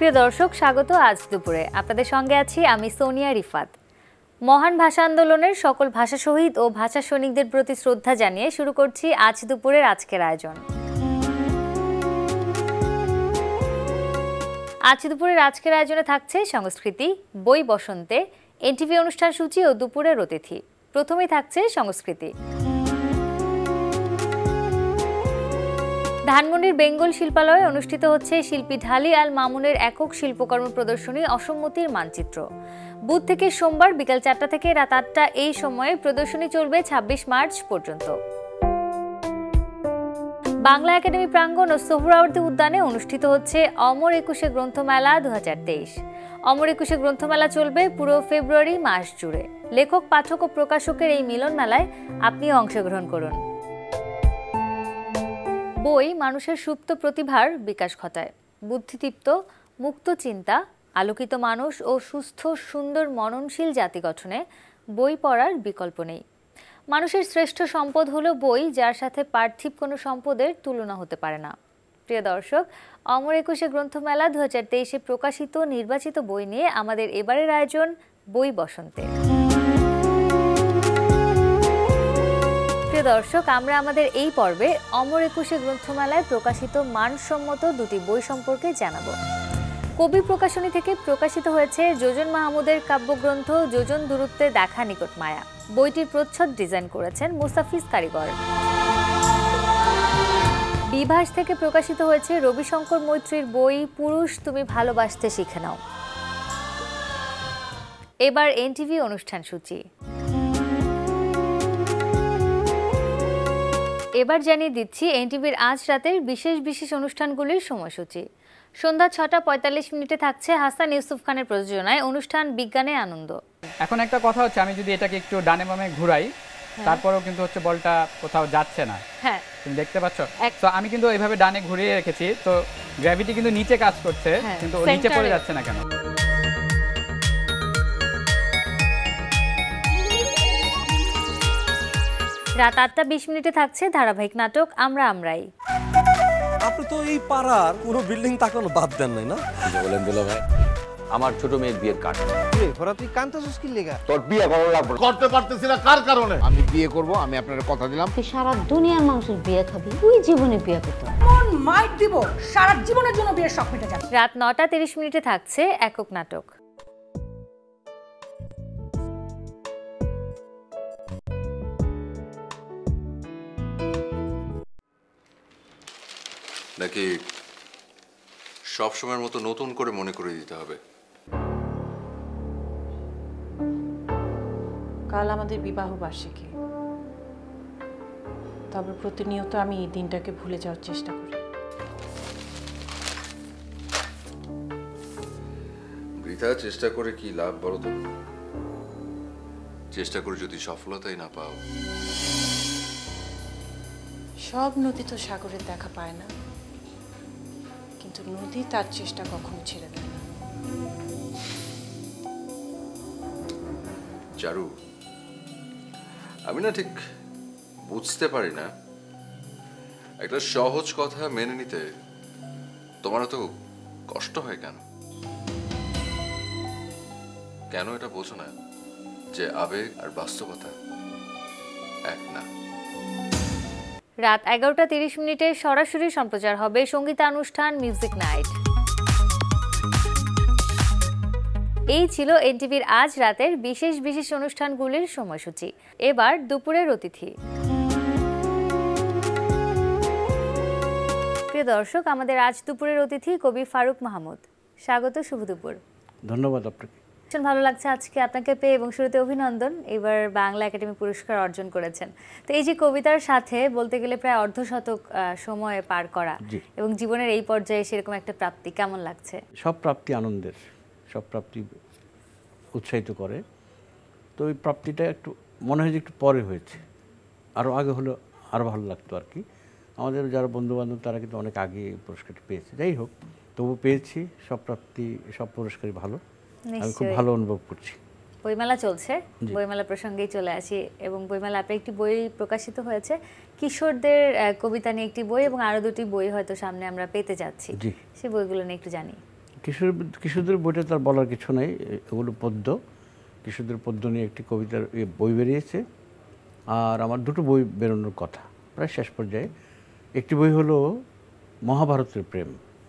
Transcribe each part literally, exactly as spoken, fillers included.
প্রিয় দর্শক, স্বাগত আজ দুপুরে। আপনাদের সঙ্গে আছি আমি সোনিয়া রিফাত। মহান ভাষা আন্দোলনের সকল ভাষা শহীদ ও ভাষা সৈনিকদের প্রতি শ্রদ্ধা জানিয়ে শুরু করছি আজ দুপুরের আজকের আয়োজন। আজ দুপুরের আজকের আয়োজনে থাকছে সংস্কৃতি, বই বসন্তে, এনটিভি অনুষ্ঠান সূচি ও দুপুরের অতিথি। প্রথমেই থাকছে সংস্কৃতি। ধানমন্ডির বেঙ্গল শিল্পালয়ে অনুষ্ঠিত হচ্ছে শিল্পী ঢালি আল মামুনের একক শিল্পকর্ম প্রদর্শনী অসম্মতির মানচিত্র। বুধ থেকে সোমবার বিকাল চারটা থেকে রাত আটটা এই সময়ে প্রদর্শনী চলবে ছাব্বিশ মার্চ পর্যন্ত। বাংলা একাডেমি প্রাঙ্গণ ও সোহরাওয়ার্দী উদ্যানে অনুষ্ঠিত হচ্ছে অমর একুশে গ্রন্থমেলা দু হাজার তেইশ। অমর একুশে গ্রন্থমেলা চলবে পুরো ফেব্রুয়ারি মাস জুড়ে। লেখক, পাঠক ও প্রকাশকের এই মিলন মেলায় আপনিও অংশগ্রহণ করুন। বই মানুষের সুপ্ত প্রতিভার বিকাশ ঘটায়। বুদ্ধিদীপ্ত, মুক্ত চিন্তা, আলোকিত মানুষ ও সুস্থ সুন্দর মননশীল জাতি গঠনে বই পড়ার বিকল্প নেই। মানুষের শ্রেষ্ঠ সম্পদ হলো বই, যার সাথে পার্থিব কোনো সম্পদের তুলনা হতে পারে না। প্রিয় দর্শক, অমর একুশে গ্রন্থমেলা দু হাজার তেইশে প্রকাশিত নির্বাচিত বই নিয়ে আমাদের এবারের আয়োজন বই বসন্তে। প্রিয় দর্শক, আমরা আমাদের এই পর্বে অমর একুশে গ্রন্থমেলায় প্রকাশিত মানসম্মত দুটি বই সম্পর্কে জানাবো। কবি প্রকাশনী থেকে প্রকাশিত হয়েছে যোজন মাহমুদের কাব্যগ্রন্থ যোজন দূরত্বে দেখা নিকট মায়া। বইটির প্রচ্ছদ ডিজাইন করেছেন মুস্তাফিজ কারিগর। বিভাস থেকে প্রকাশিত হয়েছে রবিশঙ্কর মৈত্রীর বই পুরুষ তুমি ভালোবাসতে শিখে নাও। এবার এনটিভি অনুষ্ঠান সূচি। এবার জানিয়ে দিচ্ছি এনটিভির আজ রাতের বিশেষ বিশেষ অনুষ্ঠানগুলির সময়সূচি। সন্ধ্যা ছটা পঁয়তাল্লিশ মিনিটে থাকছে হাসান ইউসুফ খানের প্রযোজনায় অনুষ্ঠান বিজ্ঞানে আনন্দ। এখন একটা কথা হচ্ছে, আমি যদি এটাকে একটু ডানে বামে ঘুরাই, তারপরেও কিন্তু হচ্ছে বলটা কোথাও যাচ্ছে না। হ্যাঁ, তুমি দেখতে পাচ্ছ? তো আমি কিন্তু এইভাবে ডানে ঘুরিয়ে রেখেছি, তো গ্র্যাভিটি কিন্তু নিচে কাজ করছে, কিন্তু ও নিচে পড়ে যাচ্ছে না কেন? রাত আটটা বিশ মিনিটে থাকছে ধারাবাহিক নাটক আমরা আমরাই। আপনি তো এই পাড়ার পুরো বিল্ডিং তাকানো বাদ দেন নাই না? বলেন দুলা ভাই, আমার ছোট মেয়ের বিয়ের কার্ড। রে ফরা তুই কান্তাছস কি লাগা? তোর বিয়ে করা লাগবে। করতে পারতেছি না কার কারণে? আমি বিয়ে করব, আমি আপনার কথা দিলাম। তুই সারা দুনিয়ার মানুষের বিয়ে খাবি, তুই জীবনে বিয়ে করতে মন মাইট দিব, সারা জীবনের জন্য বিয়ের শখ মিটে যাবে। রাত নটা তিরিশ মিনিটে থাকছে একক নাটক। নাকি সব সময়ের মতো নতুন করে মনে করে দিতে হবে? কাল আমাদের বিবাহ বার্ষিকী, তবে প্রতিনিয়ত আমি এই দিনটাকে ভুলে যাওয়ার চেষ্টা করি। বৃথা চেষ্টা করে কি লাভ বলো তো? চেষ্টা করে যদি সফলতাই না পাও। সব নদী তো সাগরের দেখা পায় না, কিন্তু নদী তার চেষ্টা কখনো ছেড়ে দেয় না। চারু, আমি না ঠিক বুঝতে পারি না, একটা সহজ কথা মেনে নিতে তোমার তো কষ্ট হয় কেন? কেন এটা বোঝো না যে আবেগ আর বাস্তবতা এক না? রাত এগারোটা তিরিশ মিনিটে সরাসরি সম্প্রচার হবে সঙ্গীতানুষ্ঠান মিউজিক নাইট। এই ছিল এনটিভির আজ রাতের বিশেষ বিশেষ অনুষ্ঠানগুলির সময়সূচি। এবার দুপুরের অতিথি। প্রিয় দর্শক, আমাদের আজ দুপুরের অতিথি কবি ফারুক মাহমুদ। স্বাগত, শুভ দুপুর। ধন্যবাদ আপনাকে। ভীষণ ভালো লাগছে আজকে আপনাকে পেয়ে, এবং শুরুতে অভিনন্দন, এবার বাংলা একাডেমি পুরস্কার অর্জন করেছেন। তো এই যে কবিতার সাথে বলতে গেলে প্রায় অর্ধশতক সময় পার করা এবং জীবনের এই পর্যায়ে সেরকম একটা প্রাপ্তি, কেমন লাগছে? সব প্রাপ্তি আনন্দের, সব প্রাপ্তি উৎসাহিত করে। তো ওই প্রাপ্তিটা একটু মনে হয় যে একটু পরে হয়েছে, আরও আগে হলো আরও ভালো লাগতো আর কি। আমাদের যারা বন্ধুবান্ধব তারা কিন্তু অনেক আগে পুরস্কারটি পেয়েছে। যাই হোক, তবু পেয়েছি। সব প্রাপ্তি, সব পুরস্কারই ভালো, আমি খুব ভালো অনুভব করছি। বইমেলা চলছে, বইমেলা প্রসঙ্গেই চলে আসি। এবং বইমেলা আপনার একটি বই প্রকাশিত হয়েছে, কিশোরদের কবিতা নিয়ে একটি বই, এবং আরও দুটি বই হয়তো সামনে আমরা পেতে যাচ্ছি। সেই বইগুলো নিয়ে একটু জানি। কিশোর কিশোরদের বইটা তার বলার কিছু নেই, এগুলো পদ্য, কিশোরদের পদ্য নিয়ে একটি কবিতার বই বেরিয়েছে। আর আমার দুটো বই বেরোনোর কথা প্রায় শেষ পর্যায়ে। একটি বই হলো মহাভারতের প্রেম।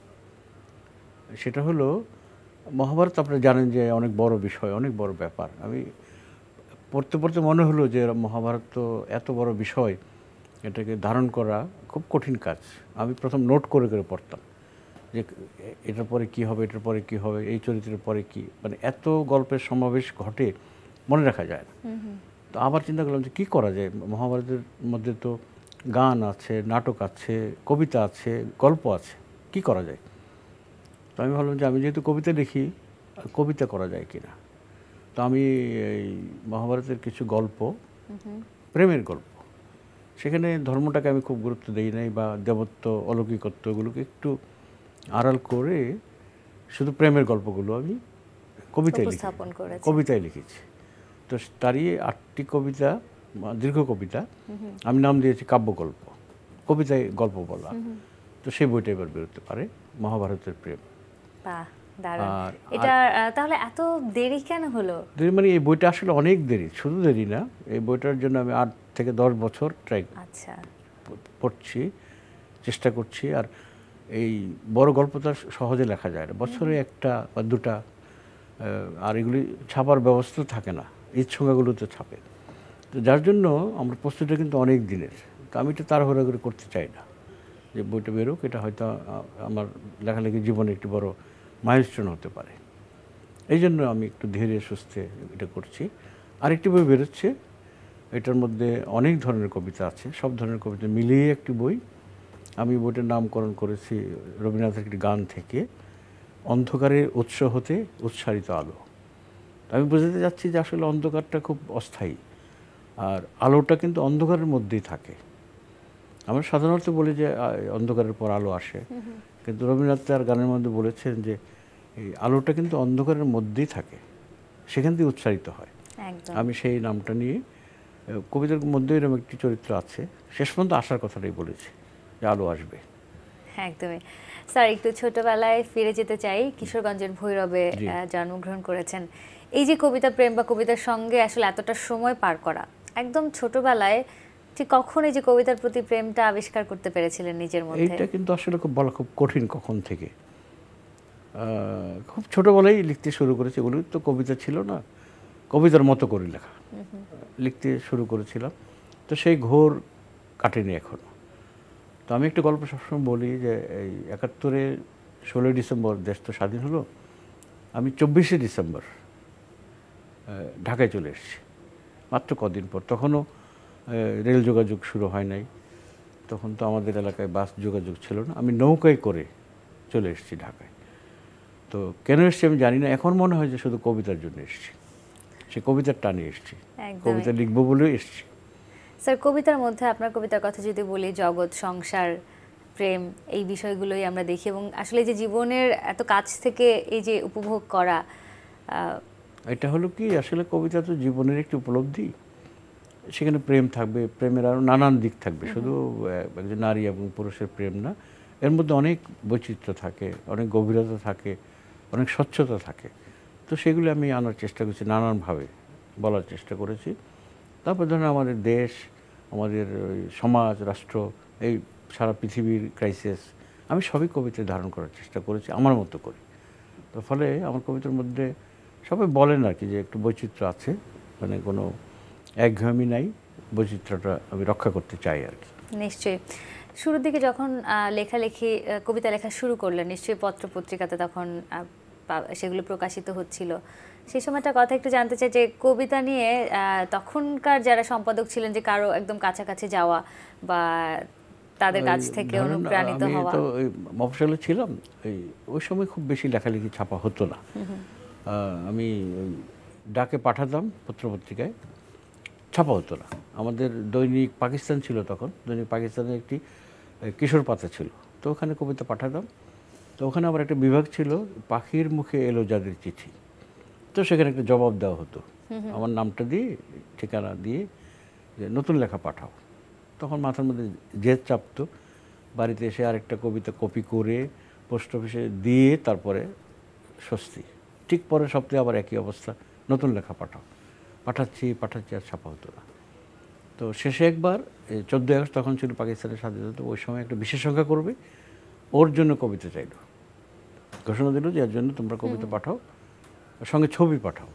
সেটা হলো মহাভারত, আপনারা জানেন যে অনেক বড় বিষয়, অনেক বড় ব্যাপার। আমি পড়তে পড়তে মনে হলো যে মহাভারত তো এত বড় বিষয়, এটাকে ধারণ করা খুব কঠিন কাজ। আমি প্রথম নোট করে করে পড়তাম যে এটার পরে কি হবে, এটার পরে কি হবে, এই চরিত্রের পরে কি, মানে এত গল্পের সমাবেশ ঘটে মনে রাখা যায় না। তো আবার চিন্তা করলাম যে কী করা যায়, মহাভারতের মধ্যে তো গান আছে, নাটক আছে, কবিতা আছে, গল্প আছে, কি করা যায়। তো আমি ভাবলাম যে আমি যেহেতু কবিতা লিখি, কবিতা করা যায় কি না। তো আমি এই মহাভারতের কিছু গল্প, প্রেমের গল্প, সেখানে ধর্মটাকে আমি খুব গুরুত্ব দিই নাই, বা দেবত্ব, অলৌকিকত্ব এগুলোকে একটু আড়াল করে শুধু প্রেমের গল্পগুলো আমি কবিতায় লিখি, কবিতায় লিখেছি। তো তারই আটটি কবিতা, দীর্ঘ কবিতা, আমি নাম দিয়েছি কাব্যগল্প, কবিতায় গল্প বলা। তো সেই বইটা এবার বেরোতে পারে, মহাভারতের প্রেম। আর এটা তাহলে এত দেরি কেন হলো? দেরি মানে এই বইটা আসলে অনেক দেরি, শুধু দেরি না, এই বইটার জন্য আমি আট থেকে দশ বছর ট্রাই আচ্ছা পড়ছি, চেষ্টা করছি। আর এই বড় গল্প তো সহজে লেখা যায় না, বছরে একটা বা দুটা, আর এগুলি ছাপার ব্যবস্থা থাকে না, ঈদ সংখ্যাগুলোতে ছাপে। তো যার জন্য আমার প্রস্তুতিটা কিন্তু অনেক দিনের। তো আমি এটা তাড়াহুড়া করে করতে চাই না যে বইটা বেরোক, এটা হয়তো আমার লেখালেখির জীবনে একটি বড় মাইলস্টোন হতে পারে। এই জন্য আমি একটু ধীরে সুস্থে এটা করছি। আরেকটি বই বেরোচ্ছে, এটার মধ্যে অনেক ধরনের কবিতা আছে, সব ধরনের কবিতা মিলিয়ে একটি বই। আমি বইটার নামকরণ করেছি রবীন্দ্রনাথের একটি গান থেকে, অন্ধকারের উৎস হতে উৎসারিত আলো। আমি বোঝাতে যাচ্ছি যে আসলে অন্ধকারটা খুব অস্থায়ী, আর আলোটা কিন্তু অন্ধকারের মধ্যেই থাকে। আমরা সাধারণত বলি যে অন্ধকারের পর আলো আসে, কিন্তু রবীন্দ্রনাথ তার গানের মধ্যে বলেছেন যে এই আলোটা কিন্তু অন্ধকারের মধ্যেই থাকে, সেখান থেকে উৎসারিত হয়। আমি সেই নামটা নিয়ে, কবিতার মধ্যে এরকম একটি চরিত্র আছে, শেষ পর্যন্ত আসার কথাটাই বলেছি যে আলো আসবে। একদমই। স্যার, একটু ছোটবেলায় ফিরে যেতে চাই। কিশোরগঞ্জের ভৈরবে জন্মগ্রহণ করেছেন। এই যে কবিতা প্রেম বা কবিতার সঙ্গে আসলে এতটা সময় পার করা, একদম ছোটবেলায় ঠিক কখন এই যে কবিতার প্রতি প্রেমটা আবিষ্কার করতে পেরেছিলেন নিজের মধ্যে? এইটা কিন্তু আসলে খুব বলা খুব কঠিন, কখন থেকে। খুব ছোটবেলায় লিখতে শুরু করেছি, এগুলো তো কবিতা ছিল না, কবিতার মতো করে লেখা লিখতে শুরু করেছিলাম। তো সেই ঘোর কাটেনি এখনো। তো আমি একটা গল্প সবসময় বলি যে এই একাত্তরে ষোলোই ডিসেম্বর দেশ তো স্বাধীন হলো, আমি চব্বিশে ডিসেম্বর ঢাকায় চলে এসেছি মাত্র কদিন পর। তখনও রেল যোগাযোগ শুরু হয় নাই, তখন তো আমাদের এলাকায় বাস যোগাযোগ ছিল না। আমি নৌকায় করে চলে এসেছি ঢাকায়। তো কেন এসেছি আমি জানি না, এখন মনে হয় যে শুধু কবিতার জন্য এসেছি, সে কবিতার টানে এসেছি, কবিতা লিখবো বলেও এসেছি। স্যার, কবিতার মধ্যে আপনার কবিতার কথা যদি বলি, জগৎ, সংসার, প্রেম, এই বিষয়গুলোই আমরা দেখি, এবং আসলে যে জীবনের এত কাছ থেকে এই যে উপভোগ করা, এটা হলো কি, আসলে কবিতা তো জীবনের একটি উপলব্ধি। সেখানে প্রেম থাকবে, প্রেমের আরও নানান দিক থাকবে, শুধু একজন নারী এবং পুরুষের প্রেম না, এর মধ্যে অনেক বৈচিত্র্য থাকে, অনেক গভীরতা থাকে, অনেক স্বচ্ছতা থাকে। তো সেগুলো আমি আনার চেষ্টা করছি, নানানভাবে বলার চেষ্টা করেছি। তারপর ধরেন আমাদের দেশ, আমাদের সমাজ, রাষ্ট্র, এই সারা পৃথিবীর ক্রাইসিস, আমি সবই কবিতায় ধারণ করার চেষ্টা করেছি আমার মতো করে। তো ফলে আমার কবিতার মধ্যে সবাই বলেন আর কি যে একটু বৈচিত্র্য আছে, মানে কোনো একঘেয়েমি নাই, বৈচিত্র্যটা আমি রক্ষা করতে চাই আর কি। নিশ্চয়ই। শুরুর দিকে যখন লেখালেখি, কবিতা লেখা শুরু করলেন, নিশ্চয়ই পত্র পত্রিকাতে তখন সেগুলো প্রকাশিত হচ্ছিল, সেই সময়টা কথা একটু জানতে চাই যে কবিতা নিয়ে তখনকার যারা সম্পাদক ছিলেন, যে কারো একদম কাছাকাছি যাওয়া বা তাদের কাছ থেকে অনুপ্রাণিত হওয়া। আমি তো ওই মফস্বলে ছিলাম, এই ওই সময় খুব বেশি লেখালেখি ছাপা হতো না। আমি ডাকে পাঠাতাম পত্রপত্রিকায়, ছাপা হতো না। আমাদের দৈনিক পাকিস্তান ছিল তখন, দৈনিক পাকিস্তানের একটি কিশোর পাতা ছিল, তো ওখানে কবিতা পাঠাতাম। তো ওখানে আবার একটা বিভাগ ছিল, পাখির মুখে এলো যাদের চিঠি, তো সেখানে একটা জবাব দেওয়া হতো, আমার নামটা দিয়ে, ঠিকানা দিয়ে, যে নতুন লেখা পাঠাও। তখন মাথার মধ্যে জেদ চাপতো, বাড়িতে এসে আরেকটা কবিতা কপি করে পোস্ট অফিসে দিয়ে তারপরে স্বস্তি। ঠিক পরের সপ্তাহে আবার একই অবস্থা, নতুন লেখা পাঠাও, পাঠাচ্ছি পাঠাচ্ছি আর ছাপা হতো না। তো শেষে একবার চোদ্দোই আগস্ট তখন ছিল পাকিস্তানের স্বাধীনতা, ওই সময় একটা বিশেষ সংখ্যা করবে, ওর জন্য কবিতা চাইল, ঘোষণা দিল যে এর জন্য তোমরা কবিতা পাঠাও, সঙ্গে ছবি পাঠাও।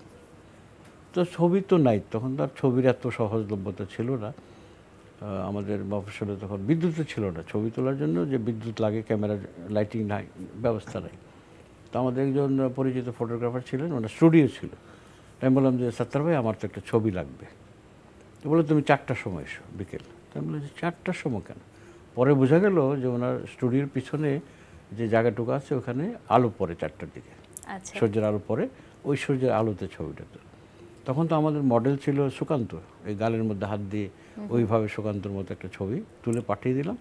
তো ছবি তো নাই তখন, তো আর ছবির এত সহজলভ্যতা ছিল না। আমাদের মফস্বলে তখন বিদ্যুৎ ছিল না, ছবি তোলার জন্য যে বিদ্যুৎ লাগে, ক্যামেরা লাইটিং নাই, ব্যবস্থা নাই। তো আমাদের একজন পরিচিত ফটোগ্রাফার ছিলেন, ওনার স্টুডিও ছিল। আমি বললাম যে সাত্তার ভাই আমার তো একটা ছবি লাগবে। তো বললো তুমি চারটার সময় এসো বিকেল। তো আমি বললাম যে চারটার সময় কেন? পরে বোঝা গেল যে ওনার স্টুডিওর পিছনে যে জায়গাটুকু আছে ওখানে আলো পড়ে চারটার দিকে, সূর্যের আলো পড়ে, ওই সূর্যের আলোতে ছবিটা তো। তখন তো আমাদের মডেল ছিল সুকান্ত, এই গালের মধ্যে হাত দিয়ে ওইভাবে সুকান্তর মতো একটা ছবি তুলে পাঠিয়ে দিলাম,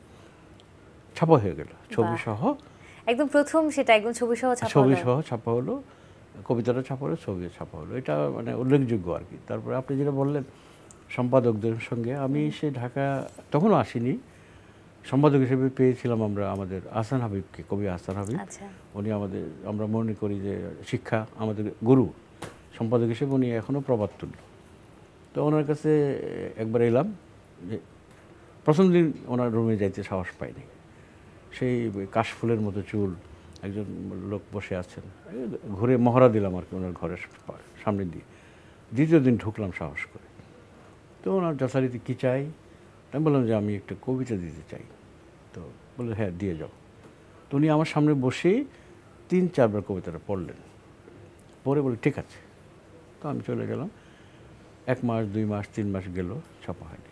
ছাপা হয়ে গেল ছবি সহ, একদম প্রথম সেটা একদম ছবি সহ ছাপা হলো, ছবি সহ ছাপা হলো, কবিতাটা ছাপা হলো, ছবিও ছাপা হলো। এটা মানে উল্লেখযোগ্য আর কি। তারপরে আপনি যেটা বললেন সম্পাদকদের সঙ্গে, আমি সে ঢাকা তখনও আসিনি, সম্পাদক হিসেবে পেয়েছিলাম আমরা আমাদের আহসান হাবিবকে, কবি আহসান হাবিব। উনি আমাদের, আমরা মনে করি যে শিক্ষা আমাদের গুরু, সম্পাদক হিসেবে উনি এখনও প্রবাদ তুল্য। তো ওনার কাছে একবার এলাম, যে প্রথম দিন ওনার রুমে যাইতে সাহস পাইনি, সেই কাশফুলের মতো চুল, একজন লোক বসে আছেন, ঘুরে মহড়া দিলাম আর কি ওনার ঘরের সামনে দিয়ে। দ্বিতীয় দিন ঢুকলাম সাহস করে, তো ওনার যথারীতি কী চাই, আমি বললাম যে আমি একটা কবিতা দিতে চাই। তো বললো হ্যাঁ দিয়ে যাও। তো উনি আমার সামনে বসেই তিন চারবার কবিতাটা পড়লেন, পড়ে বলে ঠিক আছে। তো আমি চলে গেলাম, এক মাস দুই মাস তিন মাস গেল, ছাপা হয়নি।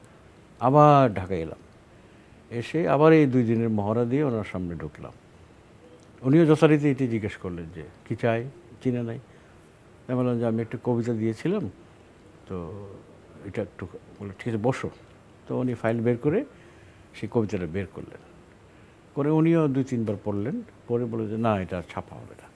আবার ঢাকায় এলাম, এসে আবার এই দুই দিনের মহড়া দিয়ে ওনার সামনে ঢুকলাম। উনিও যথারীতি এটি জিজ্ঞেস করলেন যে কী চাই, চিনে নাই। আমি বললাম যে আমি একটা কবিতা দিয়েছিলাম, তো এটা একটু, বলে ঠিক আছে বসো। তো উনি ফাইল বের করে সেই কবিতাটা বের করলেন, করে উনিও দুই তিনবার পড়লেন, পরে বলে যে না এটা ছাপা হবে না।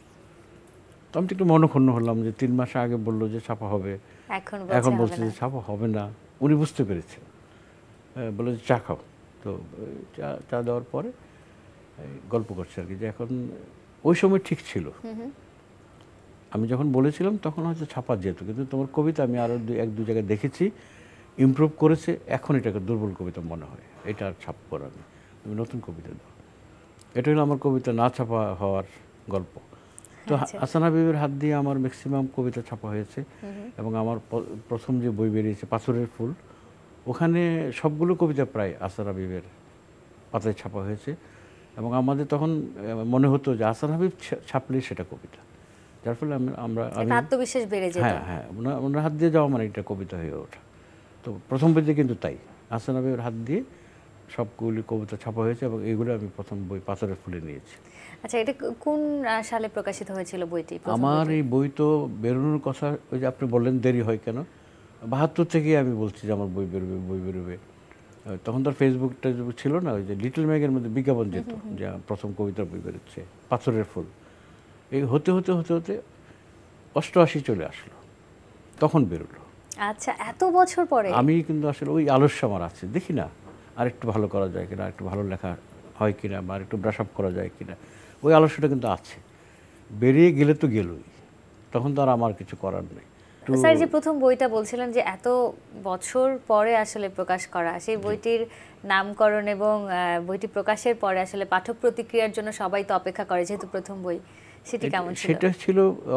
তো আমি একটু মনক্ষুণ্ণ হলাম যে তিন মাস আগে বললো যে ছাপা হবে, এখন বলছে যে ছাপা হবে না। উনি বুঝতে পেরেছেন, বলে যে চা খাও। তো চা চা দেওয়ার পরে গল্প করছে আর কি, যে এখন ওই সময় ঠিক ছিল, আমি যখন বলেছিলাম তখন হয়তো ছাপা যেত, কিন্তু তোমার কবিতা আমি আরও এক দু জায়গায় দেখেছি ইমপ্রুভ করেছে, এখন এটাকে দুর্বল কবিতা মনে হয়, এটা আর ছাপ করার না, তুমি নতুন কবিতা দাও। এটা হলো আমার কবিতা না ছাপা হওয়ার গল্প। তো আহসান হাবিবের হাত দিয়ে আমার ম্যাক্সিমাম কবিতা ছাপা হয়েছে, এবং আমার প্রথম যে বই বেরিয়েছে পাথরের ফুল, ওখানে সবগুলো কবিতা প্রায় আহসান হাবিবের পাতায় ছাপা হয়েছে। এবং আমাদের তখন মনে হতো যে আহসান হাবিব ছাপলেই সেটা কবিতা, যার ফলে আমরা আত্মবিশ্বাস বেড়ে যেত। হ্যাঁ হ্যাঁ ওনার হাত দিয়ে যাওয়া মানে এটা কবিতা হয়ে ওঠা। তো প্রথম বইতে কিন্তু তাই, আহসান হাবিবের হাত দিয়ে সবগুলি কবিতা ছাপা হয়েছে, এবং এইগুলো আমি প্রথম বই পাথরের ফুলে নিয়েছি। আচ্ছা, এটা কোন সালে প্রকাশিত হয়েছিল বইটি? আমার এই বই তো বেরোনোর কথা, ওই যে আপনি বললেন দেরি হয় কেন, বাহাত্তর থেকে আমি বলছি যে আমার বই বেরোবে বই বেরোবে। তখন তো ফেসবুকটা ছিল না, ওই যে লিটল ম্যাগের মধ্যে বিজ্ঞাপন যেত যে প্রথম কবিতার বই বেরোচ্ছে পাথরের ফুল। এই হতে হতে হতে হতে অষ্টআশি চলে আসলো, তখন বেরোলো। আচ্ছা, এত বছর পরে। আমি কিন্তু আসলে ওই আলস্য আমার আছে, দেখি না আর একটু ভালো করা যায় কিনা, একটু ভালো লেখা হয় কিনা, বা একটু ব্রাশ আপ করা যায় কিনা, ওই আলস্যটা কিন্তু আছে। বেরিয়ে গেলে তো গেলই, তখন তো আর আমার কিছু করার নেই। স্যার, যে প্রথম বইটা বলছিলেন যে এত বছর পরে আসলে প্রকাশ করা, সেই বইটির নামকরণ এবং বইটি প্রকাশের পরে আসলে পাঠক প্রতিক্রিয়ার জন্য সবাই তো অপেক্ষা করে, যেহেতু প্রথম বই, সেটি কেমন ছিল? সেটা ছিল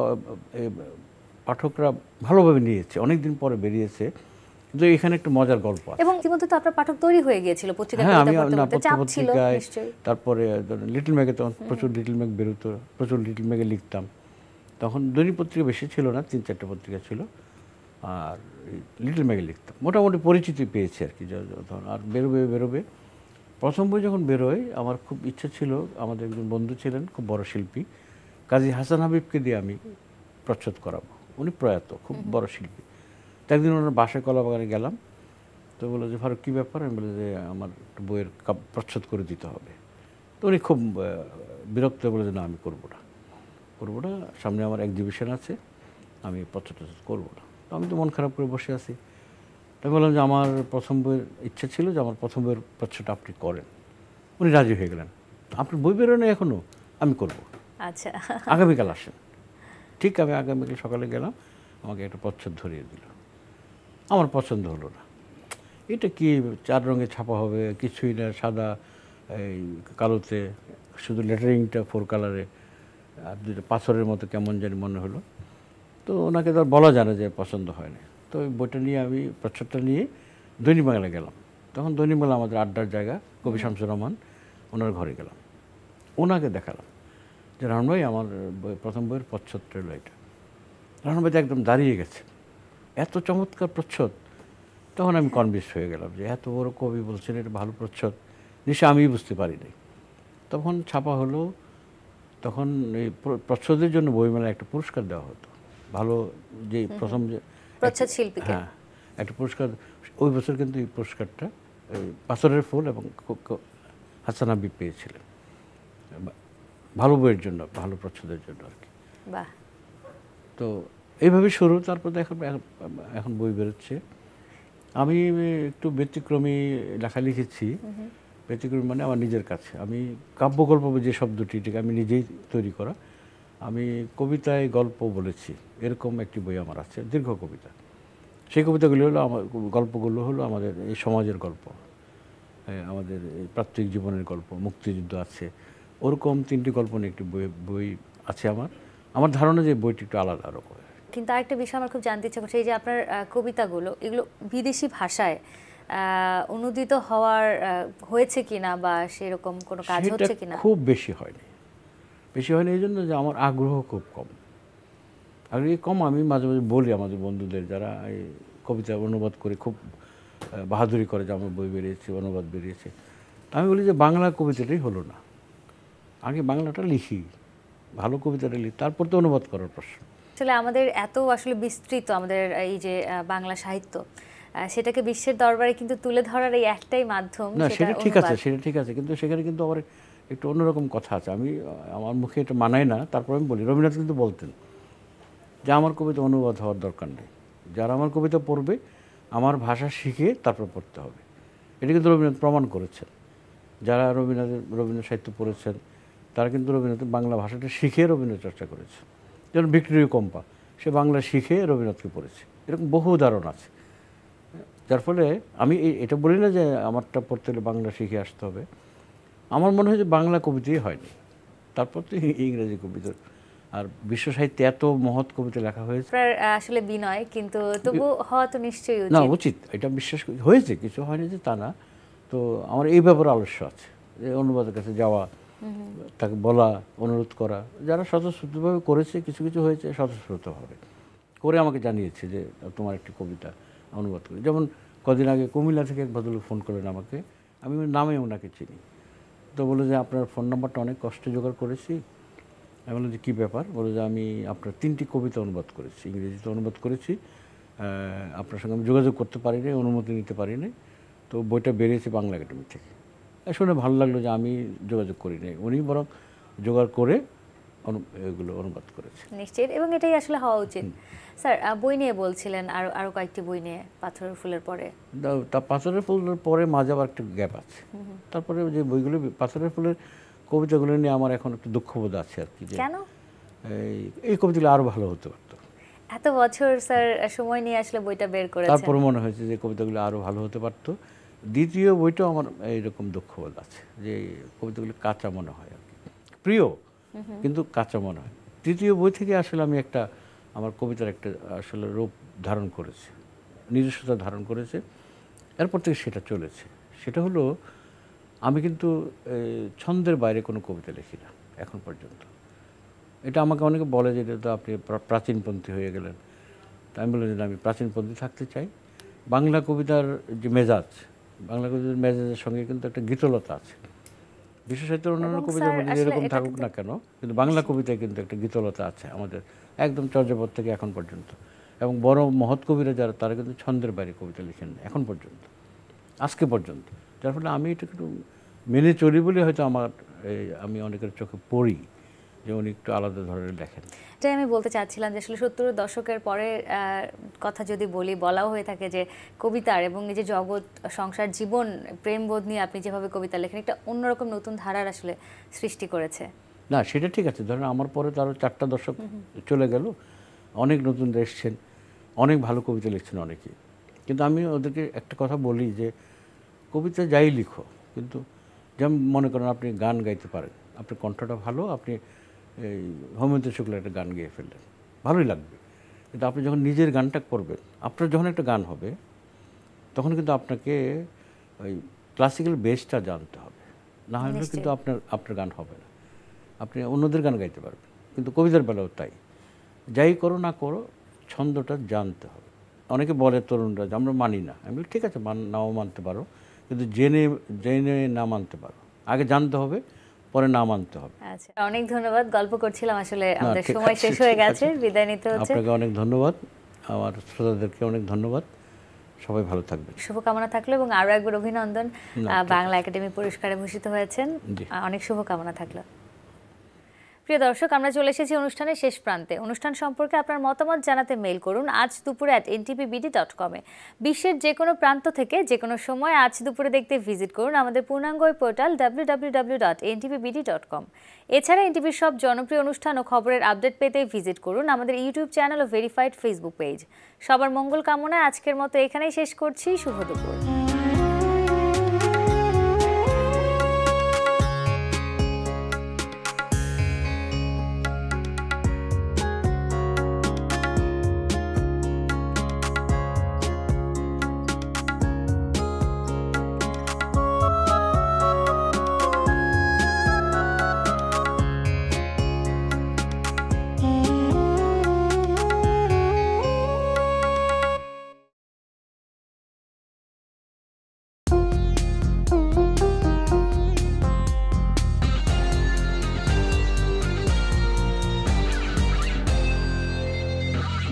পাঠকরা ভালোভাবে নিয়েছে, অনেকদিন পরে বেরিয়েছে, কিন্তু এখানে একটু মজার গল্প আছে। এবং ইতিমধ্যে তো আপনার পাঠক তৈরি হয়ে গিয়েছিল পত্রিকা, হ্যাঁ আমি পত্রিকায়, তারপরে লিটল ম্যাগে তখন প্রচুর লিটল ম্যাগ বেরোতো, প্রচুর লিটল ম্যাগে লিখতাম। তখন দৈনিক পত্রিকা বেশি ছিল না, তিন চারটে পত্রিকা ছিল, আর লিটল ম্যাগে লিখতাম, মোটামুটি পরিচিতি পেয়েছি আর কি। ধরুন আর বেরোবে বেরোবে প্রথম বই যখন বেরোয়, আমার খুব ইচ্ছা ছিল, আমাদের একজন বন্ধু ছিলেন খুব বড় শিল্পী, কাজী হাসান হাবিবকে দিয়ে আমি প্রচ্ছদ করাবো। উনি প্রয়াত, খুব বড় শিল্পী। তো একদিন ওনার বাসায় কলা বাগানে গেলাম, তো বললো যে ফারুক কী ব্যাপার? আমি বলে যে আমার বইয়ের প্রচ্ছদ করে দিতে হবে। তো উনি খুব বিরক্ত বলে যে না আমি করবো না করবো না সামনে আমার এক্সিবিশন আছে, আমি প্রচ্ছদ করবো না। তো আমি তো মন খারাপ করে বসে আছি। আমি বললাম যে আমার প্রথম বইয়ের ইচ্ছা ছিল যে আমার প্রথম বইয়ের প্রচ্ছদটা আপনি করেন। উনি রাজি হয়ে গেলেন। আপনার বই বেরোনো এখনও? আমি করবো। আচ্ছা, আগামীকাল আসেন। ঠিক আমি আগামীকাল সকালে গেলাম, আমাকে একটা প্রচ্ছদ ধরিয়ে দিল, আমার পছন্দ হলো না। এটা কি চার রঙে ছাপা হবে, কিছুই না, সাদা এই কালোতে, শুধু লেটারিংটা ফোর কালারে, আর দুটো পাথরের মতো কেমন জানি মনে হলো। তো ওনাকে তো আর বলা যায় না যে পছন্দ হয় না। তো ওই বইটা নিয়ে আমি প্রচ্ছদটা নিয়ে দৈনিক বাংলা গেলাম। তখন দৈনিক বাংলা আমাদের আড্ডার জায়গা, কবি শামসুর রহমান, ওনার ঘরে গেলাম, ওনাকে দেখালাম যে রাহমান ভাই আমার বই, প্রথম বইয়ের প্রচ্ছদটা হলো এটা। রাহমান ভাই তো একদম দাঁড়িয়ে গেছে, এত চমৎকার প্রচ্ছদ। তখন আমি কনভিন্স হয়ে গেলাম যে এত বড় কবি বলছেন এটা ভালো প্রচ্ছদ, নিশ্চয় আমি বুঝতে পারিনি। তখন ছাপা হলো, তখন এই প্রচ্ছদের জন্য বইমেলায় একটা পুরস্কার দেওয়া হতো, ভালো যে প্রথম যে প্রচ্ছদ শিল্পীকে, হ্যাঁ একটা পুরস্কার। ওই বছর কিন্তু এই পুরস্কারটা পাথরের ফুল এবং হাসান হাবিব পেয়েছিলেন ভালো বইয়ের জন্য, ভালো প্রচ্ছদের জন্য আর কি। বাহ। তো এইভাবে শুরু, তারপর এখন এখন বই বেরোচ্ছে। আমি একটু ব্যতিক্রমী লেখা লিখেছি। ব্যতিক্রমী মানে আমার নিজের কাছে, আমি কাব্যগল্প যে শব্দটি এটাকে আমি নিজেই তৈরি করা। আমি কবিতায় গল্প বলেছি, এরকম একটি বই আমার আছে, দীর্ঘ কবিতা। সেই কবিতাগুলো হলো আমার, গল্পগুলো হলো আমাদের এই সমাজের গল্প, আমাদের এই প্রাত্যহিক জীবনের গল্প, মুক্তিযুদ্ধ আছে, ওরকম তিনটি গল্প নিয়ে একটি বই বই আছে আমার। আমার ধারণা যে বইটি একটু আলাদা রকম। কিন্তু আরেকটা বিষয় আমার খুব জানতে ইচ্ছা করছে, এই যে আপনার কবিতাগুলো, এগুলো বিদেশি ভাষায় অনুদিত হওয়ার হয়েছে কিনা, বা সেরকম কোনো কাজ হচ্ছে কিনা? খুব বেশি হয়নি, বেশি হয়নি এই জন্য যে আমার আগ্রহ খুব কম। আগ্রহ কম, আমি মাঝে মাঝে বলি আমাদের বন্ধুদের যারা এই কবিতা অনুবাদ করে খুব বাহাদুরি করে যে আমার বই বেরিয়েছে, অনুবাদ বেরিয়েছে, আমি বলি যে বাংলা কবিতাটাই হলো না, আগে বাংলাটা লিখি, ভালো কবিতাটা লিখি, তারপর তো অনুবাদ করার প্রশ্ন। আসলে আমাদের এত আসলে বিস্তৃত আমাদের এই যে বাংলা সাহিত্য, সেটাকে বিশ্বের দরবারে কিন্তু তুলে ধরার এই একটাই মাধ্যম। না সেটা ঠিক আছে, সেটা ঠিক আছে, কিন্তু সেখানে কিন্তু আবার একটু অন্যরকম কথা আছে। আমি আমার মুখে এটা মানায় না, তারপর আমি বলি, রবীন্দ্রনাথ কিন্তু বলতেন যে আমার কবিতা অনুবাদ হওয়ার দরকার নেই, যারা আমার কবিতা পড়বে আমার ভাষা শিখে তারপর পড়তে হবে। এটা কিন্তু রবীন্দ্রনাথ প্রমাণ করেছেন। যারা রবীন্দ্রনাথের রবীন্দ্র সাহিত্য পড়েছেন তারা কিন্তু রবীন্দ্রনাথের বাংলা ভাষাটা শিখে রবীন্দ্র চর্চা করেছে। যেমন ভিক্টোরিয়া কম্পা, সে বাংলা শিখে রবীন্দ্রনাথকে পড়েছে, এরকম বহু উদাহরণ আছে। যার ফলে আমি এটা বলি না যে আমারটা পড়তে হলে বাংলা শিখে আসতে হবে। আমার মনে হয় যে বাংলা কবিতাই হয়নি, তারপর তো ইংরেজি কবিতা, আর বিশ্ব সাহিত্যে এত মহৎ কবিতা লেখা হয়েছে। আসলে বিনয়, কিন্তু তবু হওয়া তো নিশ্চয়ই উচিত। না উচিত, এটা বিশ্বাস হয়েছে, কিছু হয়নি যে তা না। তো আমার এই ব্যাপারে আলস্য আছে, যে অনুবাদের কাছে যাওয়া, তাকে বলা, অনুরোধ করা, যারা স্বতঃস্ফূর্তভাবে করেছে, কিছু কিছু হয়েছে স্বতঃস্ফূর্তভাবে করে আমাকে জানিয়েছে যে তোমার একটি কবিতা অনুবাদ করি। যেমন কদিন আগে কুমিল্লা থেকে এক ভদ্রলোক ফোন করলেন আমাকে, আমি নামে ওনাকে চিনি, তো বলে যে আপনার ফোন নাম্বারটা অনেক কষ্টে জোগাড় করেছি। আমি বললাম যে কী ব্যাপার? বলে যে আমি আপনার তিনটি কবিতা অনুবাদ করেছি, ইংরেজিতে অনুবাদ করেছি, আপনার সঙ্গে আমি যোগাযোগ করতে পারিনি, অনুমতি নিতে পারিনি, তো বইটা বেরিয়েছে বাংলা একাডেমি থেকে। শুনে ভালো লাগলো যে আমি যোগাযোগ করিনি, উনি বরং জোগাড় করে এগুলো অনুবাদ করেছে। নিশ্চয়ই, এবং এটাই আসলে হওয়া উচিত। স্যার বই নিয়ে বলছিলেন, আরো আরো কয়েকটি বই নিয়ে, পাথরের ফুলের পরে। তা পাথরের ফুলের পরে মাঝে আবার একটা গ্যাপ আছে, তারপরে যে বইগুলো পাথরের ফুলের কবিতাগুলো নিয়ে আমার এখন একটু দুঃখবোধ আছে আর কি। কেন? এই কবিতাগুলো আরো ভালো হতে পারতো। এত বছর স্যার সময় নিয়ে আসলে বইটা বের করেছেন, তারপর মনে হয়েছে যে কবিতাগুলো আরো ভালো হতে পারতো। দ্বিতীয় বইটাও আমার এইরকম দুঃখবোধ আছে যে কবিতাগুলো কাঁচা মনে হয় আর কি, প্রিয় কিন্তু কাঁচা মনে হয়। তৃতীয় বই থেকে আসলে আমি একটা আমার কবিতার একটা আসলে রূপ ধারণ করেছে, নিজস্বতা ধারণ করেছে, এরপর থেকে সেটা চলেছে। সেটা হলো আমি কিন্তু ছন্দের বাইরে কোনো কবিতা লিখি না এখন পর্যন্ত। এটা আমাকে অনেকে বলে যে এটা তো আপনি প্রাচীনপন্থী হয়ে গেলেন, তাই আমি বলি যে আমি প্রাচীনপন্থী থাকতে চাই। বাংলা কবিতার যে মেজাজ, বাংলা কবিতার মেজাজের সঙ্গে কিন্তু একটা গীতলতা আছে। বিশ্ব সাহিত্যের অন্যান্য কবিতার মধ্যে যেরকম থাকুক না কেন, কিন্তু বাংলা কবিতায় কিন্তু একটা গীতলতা আছে আমাদের, একদম চর্যাপদ থেকে এখন পর্যন্ত। এবং বড় মহৎ কবিরা যারা, তারা কিন্তু ছন্দের বাইরে কবিতা লিখেন এখন পর্যন্ত, আজকে পর্যন্ত। যার ফলে আমি এটা একটু মেনে চলি বলে হয়তো আমার আমি অনেকের চোখে পড়ি যে উনি একটু আলাদা ধরনের লেখেন। এটাই আমি বলতে চাচ্ছিলাম যে আসলে সত্তরের দশকের পরে কথা যদি বলি, বলাও হয়ে থাকে যে কবিতার এবং এই যে জগৎ, সংসার, জীবন, প্রেমবোধ নিয়ে আপনি যেভাবে কবিতা লেখেন, একটা অন্যরকম নতুন ধারার আসলে সৃষ্টি করেছে। না সেটা ঠিক আছে, ধরেন আমার পরে তো আরও চারটা দশক চলে গেল, অনেক নতুন এসছেন, অনেক ভালো কবিতা লিখছেন অনেকেই। কিন্তু আমি ওদেরকে একটা কথা বলি যে কবিতা যাই লিখো, কিন্তু যেমন মনে করেন আপনি গান গাইতে পারেন, আপনার কণ্ঠটা ভালো, আপনি এই হেমন্ত শুক্লার একটা গান গেয়ে ফেললেন, ভালোই লাগবে। কিন্তু আপনি যখন নিজের গানটা করবেন, আপনার যখন একটা গান হবে তখন কিন্তু আপনাকে ওই ক্লাসিক্যাল বেসটা জানতে হবে, না হলে কিন্তু আপনার আপনার গান হবে না। আপনি অন্যদের গান গাইতে পারবেন, কিন্তু কবিতার বেলাও তাই, যাই করো না করো ছন্দটা জানতে হবে। অনেকে বলে তরুণরা যে আমরা মানি না, আমি ঠিক আছে মান নাও মানতে পারো, কিন্তু জেনে জেনে না মানতে পারো, আগে জানতে হবে পরে না মানতে হবে। আচ্ছা, অনেক ধন্যবাদ। গল্প করছিলাম, আসলে আমাদের সময় শেষ হয়ে গেছে, বিদায় নিতে হচ্ছে। আপনাকে অনেক ধন্যবাদ, আমার শ্রোতাদেরকে অনেক ধন্যবাদ, সবাই ভালো থাকবেন। শুভকামনা থাকলো এবং আরও একবার অভিনন্দন, বাংলা একাডেমি পুরস্কারে ভূষিত হয়েছেন, অনেক শুভকামনা থাকলো। প্রিয় দর্শক, আমরা চলে এসেছি অনুষ্ঠানের শেষ প্রান্তে। অনুষ্ঠান সম্পর্কে আপনার মতামত জানাতে মেইল করুন আজ দুপুরে at N T V B D dot কমে। বিশ্বের যে কোনো প্রান্ত থেকে যে কোনো সময় আজ দুপুরে দেখতে ভিজিট করুন আমাদের পূর্ণাঙ্গ portal W W W dot N T V B D dot com. এছাড়া এনটিভির সব জনপ্রিয় অনুষ্ঠান ও খবরের আপডেট পেতে ভিজিট করুন আমাদের ইউটিউব চ্যানেল ও ভেরিফাইড ফেসবুক পেজ। সবার মঙ্গল কামনায় আজকের মতো এখানেই শেষ করছি। শুভ দুপুর।